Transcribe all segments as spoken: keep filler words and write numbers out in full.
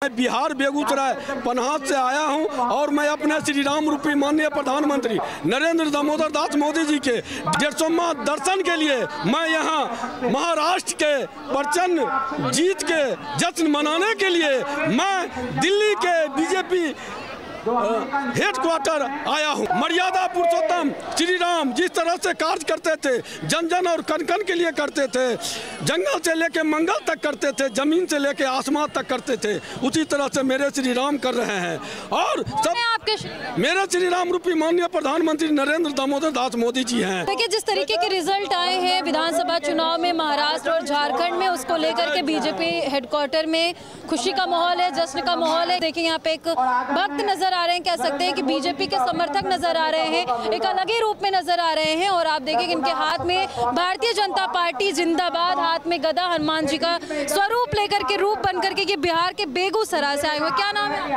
बिहार बेगूसराय पन्हास से आया हूं और मैं अपने श्री राम रूपी माननीय प्रधानमंत्री नरेंद्र दामोदर दास मोदी जी के डेढ़ सौवां दर्शन के लिए मैं यहां महाराष्ट्र के प्रचंड जीत के जश्न मनाने के लिए मैं दिल्ली के बीजेपी हेडक्वार्टर आया हूं। मर्यादा पुरुषोत्तम श्री राम जिस तरह से कार्य करते थे, जन जन और कण कण के लिए करते थे, जंगल से लेके मंगल तक करते थे, जमीन से लेके आसमान तक करते थे, उसी तरह से मेरे श्री राम कर रहे हैं। और सब आपके मेरे श्री राम रूपी माननीय प्रधानमंत्री नरेंद्र दामोदर दास मोदी जी हैं। देखिए, जिस तरीके के रिजल्ट आए हैं विधानसभा चुनाव में महाराष्ट्र और झारखंड में, उसको लेकर के बीजेपी हेडक्वार्टर में खुशी का माहौल है, जश्न का माहौल है। देखिए, यहाँ पे एक भक्त नजर आ रहे हैं, कह सकते हैं कि बीजेपी के समर्थक नजर आ रहे हैं, एक अलग ही रूप में नजर आ रहे हैं। और आप देखिए इनके हाथ में भारतीय जनता पार्टी जिंदाबाद, हाथ में गदा, हनुमान जी का स्वरूप लेकर के, रूप बन करके, ये बिहार के बेगूसराय से आए हुए। क्या नाम है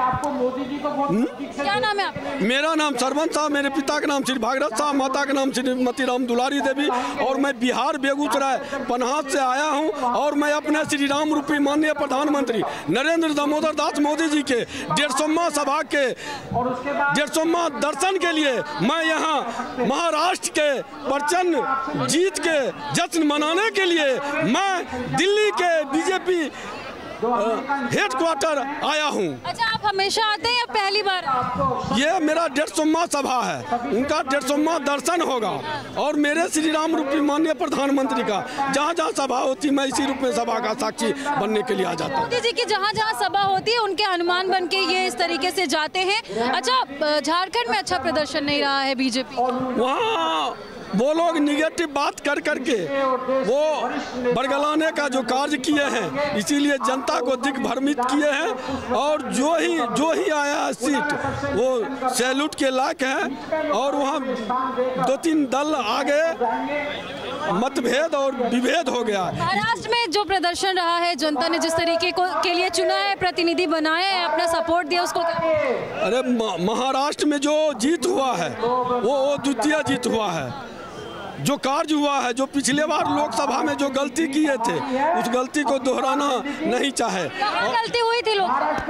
क्या नाम है आप? मेरा नाम सरवन साहब, मेरे पिता का नाम श्री भागरथ साहब, माता का नाम श्रीमती राम दुलारी देवी, और मैं बिहार बेगूसराय पन्हास से आया हूं और मैं अपने श्री राम रूपी माननीय प्रधानमंत्री नरेंद्र दामोदर दास मोदी जी के डेढ़ सौवां सभा के डेढ़ सौवां दर्शन के लिए मैं यहाँ महाराष्ट्र के प्रचंड जीत के जश्न मनाने के लिए मैं दिल्ली के बीजेपी हेडक्वार्टर आया हूँ। अच्छा, आप हमेशा आते हैं या पहली बार? ये मेरा डेढ़ सौवां सभा है, उनका डेढ़ सौवां दर्शन होगा और मेरे श्री राम रूपी माननीय प्रधानमंत्री का जहाँ जहाँ सभा होती मैं इसी रूप में सभा का साक्षी बनने के लिए आ जाता हूँ। मोदी जी की जहाँ जहाँ सभा होती है उनके हनुमान बन के ये इस तरीके से जाते हैं। अच्छा, झारखंड में अच्छा प्रदर्शन नहीं रहा है बीजेपी, वहाँ वो लोग निगेटिव बात कर करके वो बरगलाने का जो कार्य किए हैं, इसीलिए जनता को दिग्भ्रमित किए हैं। और जो ही जो ही आया सीट वो सैल्यूट के लायक है। और वहाँ दो तीन दल आगे मतभेद और विभेद हो गया। महाराष्ट्र में जो प्रदर्शन रहा है, जनता ने जिस तरीके को के लिए चुना है, प्रतिनिधि बनाया है, अपना सपोर्ट दिया, उसको अरे महाराष्ट्र में जो जीत हुआ है वो वो द्वितीय जीत हुआ है। जो कार्य हुआ है, जो पिछले बार लोकसभा में जो गलती किए थे, उस गलती को दोहराना नहीं चाहे। गलती हुई थी, लोग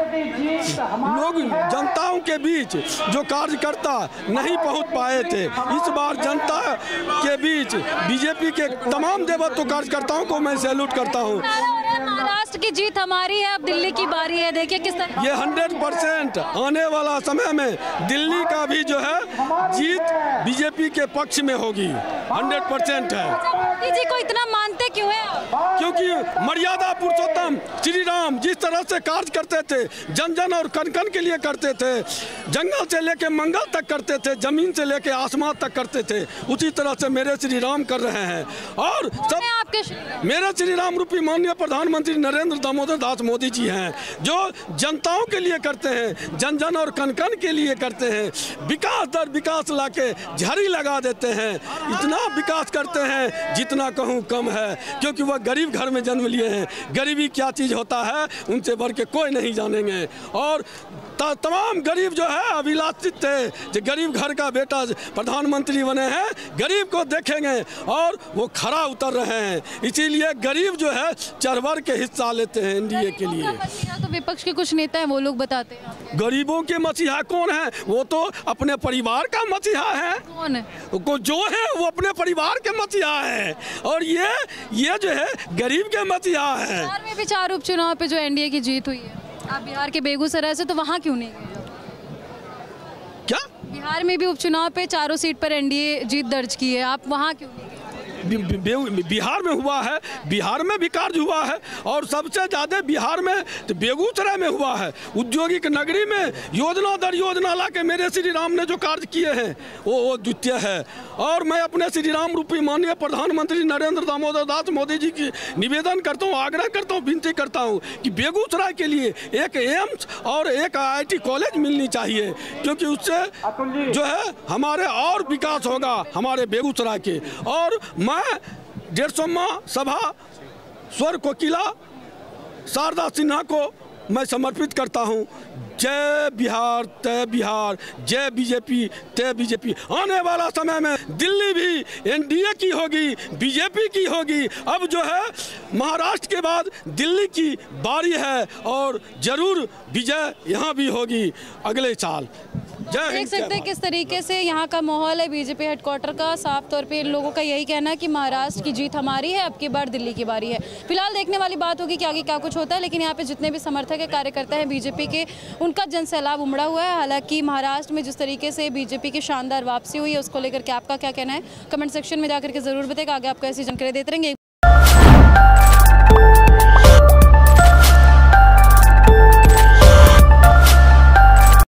लोग जनताओं के बीच जो कार्यकर्ता नहीं पहुंच पाए थे, इस बार जनता के बीच बीजेपी के तमाम देवत्व कार्यकर्ताओं को मैं सैल्यूट करता हूं। महाराष्ट्र की जीत हमारी है, अब दिल्ली की बारी है। देखिए किस तरह ये हंड्रेड परसेंट आने वाला समय में दिल्ली का भी जो है जीत बीजेपी के पक्ष में होगी, हंड्रेड परसेंट है। मोदी जी को इतना मानते क्यों हैं? क्योंकि मर्यादा पुरुषोत्तम श्री राम जिस तरह से कार्य करते थे, जन जन और कण कण के लिए करते थे, जंगल से लेके मंगल तक करते थे, जमीन से लेके आसमान तक करते थे, उसी तरह से मेरे श्री राम कर रहे हैं। और सब आपके मेरे श्री राम रूपी माननीय प्रधानमंत्री नरेंद्र दामोदर दास मोदी जी हैं, जो जनताओं के लिए करते हैं, जन जन और कण कण के लिए करते हैं, विकास दर विकास लाके झड़ी लगा देते हैं। इतना विकास करते हैं जितना कहूँ कम है, क्योंकि वह गरीब घर में जन्म लिए हैं। गरीबी क्या चीज़ होता है उनसे बढ़ के कोई नहीं जानेंगे। और तमाम गरीब जो है अभिलाषित थे जो गरीब घर का बेटा प्रधानमंत्री बने हैं, गरीब को देखेंगे और वो खरा उतर रहे हैं। इसीलिए गरीब जो है चढ़ के हिस्सा लेते हैं एनडीए के लिए। तो विपक्ष के कुछ नेता हैं, वो लोग बताते हैं गरीबों के मसीहा कौन है? वो तो अपने परिवार का मसीहा है। कौन है? को जो है वो अपने परिवार के मसीहा है, और ये ये जो है गरीब के मसीहा है। बिहार में भी चार उपचुनाव पे जो एनडीए की जीत हुई है, आप बिहार के बेगूसराय से, तो वहाँ क्यों नहीं गए? क्या बिहार में भी उपचुनाव पे चारों सीट पर एनडीए जीत दर्ज की है, आप वहाँ क्यों नहीं गए? बिहार में हुआ है, बिहार में भी कार्य हुआ है, और सबसे ज़्यादा बिहार में तो बेगूसराय में हुआ है। औद्योगिक नगरी में योजना दर योजना ला के मेरे श्री राम ने जो कार्य किए हैं वो वो द्वितीय है। और मैं अपने श्री राम रूपी माननीय प्रधानमंत्री नरेंद्र दामोदर दास मोदी जी की निवेदन करता हूँ, आग्रह करता हूँ, विनती करता हूँ कि बेगूसराय के लिए एक एम्स और एक आई आई टी कॉलेज मिलनी चाहिए, क्योंकि उससे जो है हमारे और विकास होगा हमारे बेगूसराय के। और मैं डेढ़ सौवां सभा स्वर कोकिला शारदा सिन्हा को मैं समर्पित करता हूँ। जय बिहार तय बिहार, जय बीजेपी तय बीजेपी। आने वाला समय में दिल्ली भी एनडीए की होगी, बीजेपी की होगी। अब जो है महाराष्ट्र के बाद दिल्ली की बारी है और जरूर विजय यहाँ भी होगी अगले साल। देख सकते हैं किस तरीके से यहाँ का माहौल है बीजेपी हेडक्वार्टर का। साफ तौर पे इन लोगों का यही कहना है कि महाराष्ट्र की जीत हमारी है, अब की बार दिल्ली की बारी है। फिलहाल देखने वाली बात होगी कि आगे क्या कुछ होता है, लेकिन यहाँ पे जितने भी समर्थक है, कार्यकर्ता हैं बीजेपी के, उनका जनसैलाब उमड़ा हुआ है। हालांकि महाराष्ट्र में जिस तरीके से बीजेपी की शानदार वापसी हुई है, उसको लेकर के आपका क्या कहना है, कमेंट सेक्शन में जाकर के जरूर बताएगा। आगे आपको ऐसी जानकारी देते रहेंगे।